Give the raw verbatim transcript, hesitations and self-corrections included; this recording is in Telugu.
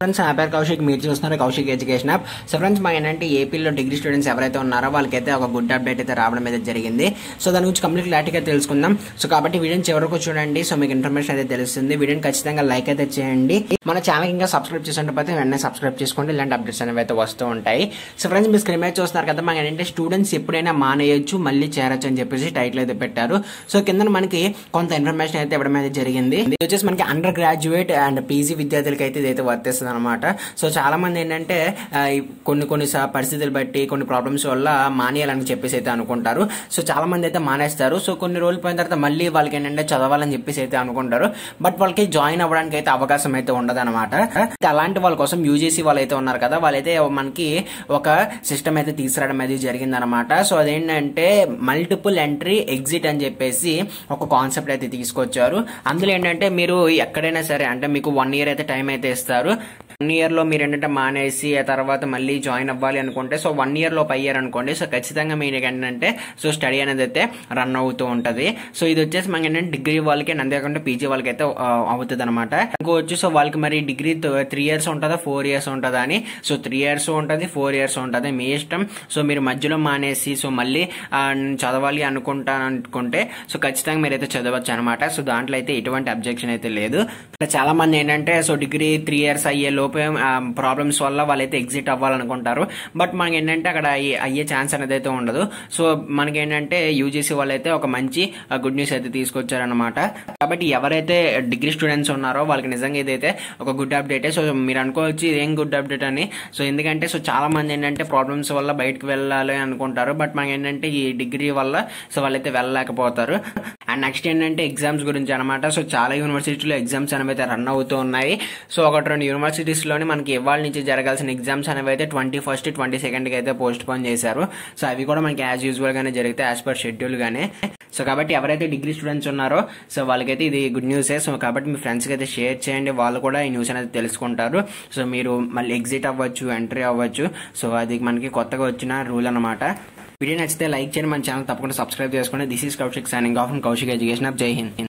ఫ్రెండ్స్ నా పేరు కౌశిక్, మీరు చూస్తున్నారు Kaushik education app. So friends మా ఏంటంటే ఏపీలో డిగ్రీ స్టూడెంట్స్ ఎవరైతే ఉన్నారో వాళ్ళకైతే ఒక గుడ్ అప్డేట్ అయితే రావడం అయితే జరిగింది. సో దాని గురించి కంప్లీట్ క్లారిటీగా తెలుసుకుందాం. సో కాబట్టి వీడియోని చివరకు చూడండి. సో మీకు ఇన్ఫర్మేషన్ అయితే తెలుస్తుంది. వీడియోని ఖచ్చితంగా లైక్ అయితే చేయండి. మన ఛానల్ ఇంకా సబ్స్క్రైబ్ చేసినట్టు వెంటనే సబ్స్క్రైబ్ చేసుకోండి. ఇలాంటి అప్డేట్స్ అనేవి అయితే వస్తూ ఉంటాయి. సో ఫ్రెండ్స్ మీరు స్క్రీన్ మీద చూస్తున్నారు కదా, మాకు ఏంటంటే స్టూడెంట్స్ ఎప్పుడైనా మానేయొచ్చు మళ్ళీ చేరొచ్చు అని చెప్పేసి టైటిల్ అయితే పెట్టారు. సో కింద మనకి కొంత ఇన్ఫర్మేషన్ అయితే ఇవ్వడం అయితే జరిగింది. ఇది వచ్చేసి మనకి అండర్ గ్రాడ్యుయేట్ అండ్ పీజీ విద్యార్థులకి అయితే ఇదైతే వర్తిస్తుంది అనమాట. సో చాలా మంది ఏంటంటే కొన్ని కొన్ని పరిస్థితులు బట్టి కొన్ని ప్రాబ్లమ్స్ వల్ల మానేయాలని చెప్పేసి అయితే అనుకుంటారు. సో చాలా మంది అయితే మానేస్తారు. సో కొన్ని రోజులు పోయిన తర్వాత మళ్ళీ వాళ్ళకి ఏంటంటే చదవాలని చెప్పేసి అయితే అనుకుంటారు. బట్ వాళ్ళకి జాయిన్ అవ్వడానికి అయితే అవకాశం అయితే ఉండదు అనమాట. అలాంటి వాళ్ళ కోసం యూజీసీ వాళ్ళు అయితే ఉన్నారు కదా, వాళ్ళైతే మనకి ఒక సిస్టమ్ అయితే తీసుకురావడం అనేది జరిగింది అనమాట. సో అదేంటంటే మల్టిపుల్ ఎంట్రీ ఎగ్జిట్ అని చెప్పేసి ఒక కాన్సెప్ట్ అయితే తీసుకొచ్చారు. అందులో ఏంటంటే మీరు ఎక్కడైనా సరే అంటే మీకు వన్ ఇయర్ అయితే టైం అయితే ఇస్తారు. వన్ ఇయర్ లో మీరు ఏంటంటే మానేసి ఆ తర్వాత మళ్ళీ జాయిన్ అవ్వాలి అనుకుంటే సో వన్ ఇయర్ లోపు అయ్యారు అనుకోండి, సో ఖచ్చితంగా మీరు ఏంటంటే సో స్టడీ అనేది అయితే రన్ అవుతూ ఉంటది. సో ఇది వచ్చేసి మనకి ఏంటంటే డిగ్రీ వాళ్ళకి అంతేకాకుండా పీజీ వాళ్ళకి అయితే అవుతుంది అనమాట. ఇంకోవచ్చు సో వాళ్ళకి మరి డిగ్రీ త్రీ ఇయర్స్ ఉంటుందా ఫోర్ ఇయర్స్ ఉంటుందా అని. సో త్రీ ఇయర్స్ ఉంటుంది ఫోర్ ఇయర్స్ ఉంటుంది మీ ఇష్టం. సో మీరు మధ్యలో మానేసి సో మళ్ళీ చదవాలి అనుకుంటాను అనుకుంటే సో ఖచ్చితంగా మీరైతే చదవచ్చు అనమాట. సో దాంట్లో అయితే ఎటువంటి అబ్జెక్షన్ అయితే లేదు. చాలా మంది ఏంటంటే సో డిగ్రీ త్రీ ఇయర్స్ అయ్యే లోపే ప్రాబ్లమ్స్ వల్ల వాళ్ళైతే ఎగ్జిట్ అవ్వాలనుకుంటారు. బట్ మనకి ఏంటంటే అక్కడ అయ్యే ఛాన్స్ అనేది అయితే ఉండదు. సో మనకి ఏంటంటే యూజీసీ వాళ్ళైతే ఒక మంచి గుడ్ న్యూస్ అయితే తీసుకొచ్చారనమాట. కాబట్టి ఎవరైతే డిగ్రీ స్టూడెంట్స్ ఉన్నారో వాళ్ళకి నిజంగా ఇదైతే ఒక గుడ్ అప్డేటే. సో మీరు అనుకోవచ్చు ఏం గుడ్ అప్డేట్ అని. సో ఎందుకంటే సో చాలా మంది ఏంటంటే ప్రాబ్లమ్స్ వల్ల బయటకు వెళ్ళాలి అనుకుంటారు. బట్ మనకి ఏంటంటే ఈ డిగ్రీ వల్ల సో వాళ్ళైతే వెళ్ళలేకపోతారు. అండ్ నెక్స్ట్ ఏంటంటే ఎగ్జామ్స్ గురించి అనమాట. సో చాలా యూనివర్సిటీలో ఎగ్జామ్స్ అనేవి అయితే రన్ అవుతూ ఉన్నాయి. సో ఒకటి రెండు యూనివర్సిటీస్ లోని మనకి ఇవాళ నుంచి జరగాల్సిన ఎగ్జామ్స్ అనేవి అయితే ట్వంటీ ఫస్ట్ ట్వంటీ సెకండ్ కి అయితే పోస్ట్ పోన్ చేశారు. సో అవి కూడా మనకి యాజ్ యూజువల్ గానే జరుగుతాయి యాజ్ పర్ షెడ్యూల్ గానే. సో కాబట్టి ఎవరైతే డిగ్రీ స్టూడెంట్స్ ఉన్నారో సో వాళ్ళకైతే ఇది గుడ్ న్యూసే. సో కాబట్టి మీ ఫ్రెండ్స్ కి అయితే షేర్ చేయండి, వాళ్ళు కూడా ఈ న్యూస్ అనేది తెలుసుకుంటారు. సో మీరు మళ్ళీ ఎగ్జిట్ అవ్వచ్చు, ఎంట్రీ అవ్వచ్చు. సో అది మనకి కొత్తగా వచ్చిన రూల్ అనమాట. వీడియో నచ్చితే లైక్ చేయండి, మన ఛానల్ తప్పకుండా సబ్స్క్రైబ్ చేసుకోండి. This is Kaushik signing off from Kaushik education app. Jai Hind.